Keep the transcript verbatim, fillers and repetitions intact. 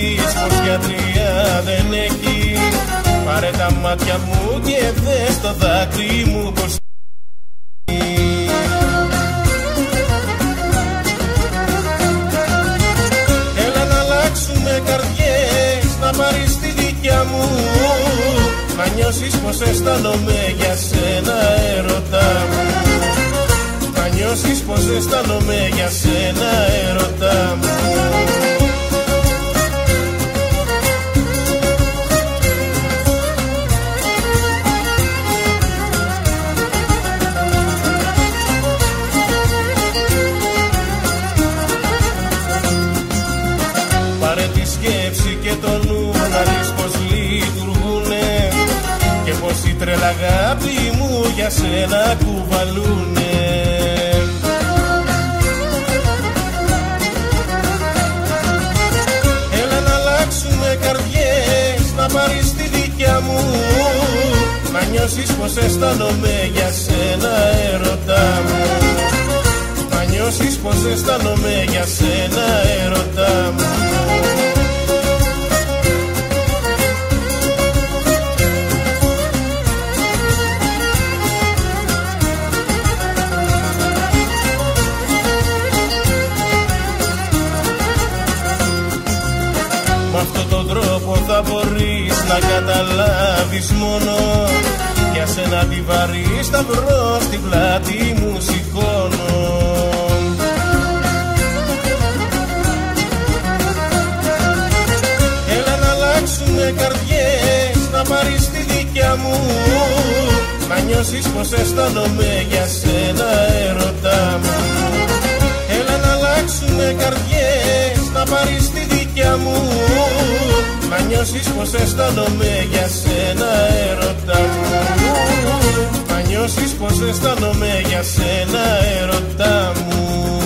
δεις πως γιατρία δεν έχει. Πάρε τα μάτια μου και δες το δάκρυ μου πως. Έλα να αλλάξουμε καρδιές, να πάρεις τη δικιά μου, να νιώσεις πως αισθάνομαι για σένα έρωτα μου. Να νιώσεις πως αισθάνομαι για σένα έρωτα μου. Πάρε τη σκέψη και το νου να δεις πως λειτουργουνε και πως η τρέλα αγάπη μου για σένα κουβαλούνε. Έλα να αλλάξουμε καρδιές, να πάρεις τη δικιά μου, να νιώσεις πως αισθάνομαι για σένα έρωτα μου. Να νιώσεις πως αισθάνομαι για σένα έρωτα μου. Μ' αυτόν τον τρόπο θα μπορείς να καταλάβεις μόνο, για σένα τη βαρύ σταυρό στην πλάτη μου σηκώνω. Έλα να αλλάξουμε καρδιές, να πάρεις τη δικιά μου, να νιώσεις πως αισθάνομαι για σένα έρωτα μου. Έλα να αλλάξουμε καρδιές, να πάρεις τη δικιά μου, να νιώσεις πως αισθάνομαι για σένα έρωτα μου. Να νιώσεις πως αισθάνομαι για σένα έρωτα μου.